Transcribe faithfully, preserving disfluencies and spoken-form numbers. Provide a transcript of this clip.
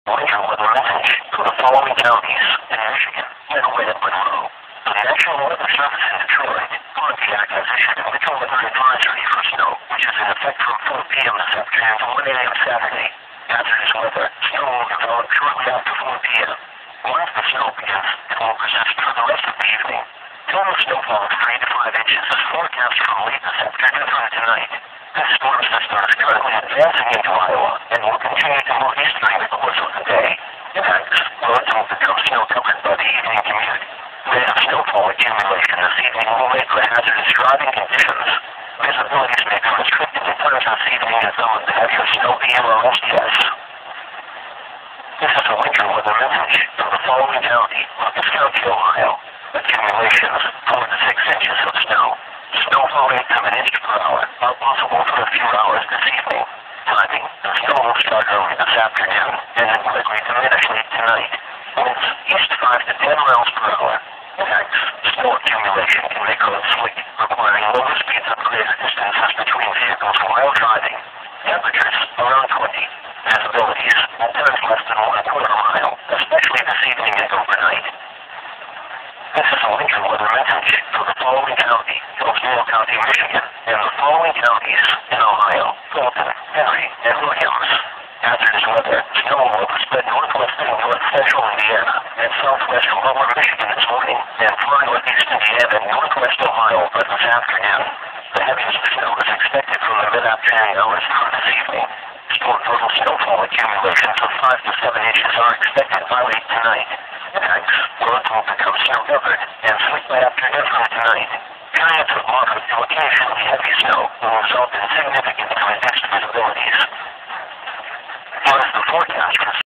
Winter weather message for the following counties in Michigan, Midway and Monroe. The National Weather Service in Detroit, Pontiac has issued a winter weather advisory for snow, which is in effect from four p m this afternoon to one a m Saturday. Hazardous weather, snow will develop shortly after four p m Once the snow begins, it will persist for the rest of the evening. Total snowfall of three to five inches is forecast from late this afternoon through tonight. This storm system is currently advancing into Iowa and will continue to move east during the course of the day. Impacts roads will become snow-covered by the evening commute. Rate of snowfall accumulation this evening will make for hazardous driving conditions. Visibilities may be restricted at times this evening as though the heavier snow P M or S T S. This is a winter weather message for the following county, Lucas County, Ohio. Accumulations four to six inches of snow. Snowfall rates of an inch per hour are possible for a few hours this evening. Timing, the snow will start early this afternoon and then quickly diminish late tonight. Winds east five to ten miles per hour. Impacts, snow accumulation can make roads slick, requiring lower speeds of greater distances between vehicles while driving. Temperatures around twenty. Visibilities at times less than one quarter mile, especially this evening and overnight. This is a winter weather message for the following county, Hillsborough County, Michigan, and the following counties in Ohio, Fulton, Henry, and Williams. Hazardous weather, snow will spread northwest and north central Indiana and southwest lower Michigan this morning, and far northeast Indiana and northwest Ohio by this afternoon. The heaviest snow is expected from the mid-afternoon hours through this evening. Storm total snowfall accumulations of five to seven inches are expected by late tonight. Impacts, roads will become snow-covered and slick by afternoon through tonight. Periods of moderate to occasionally heavy snow will result in significant reduced visibilities. What is the forecast for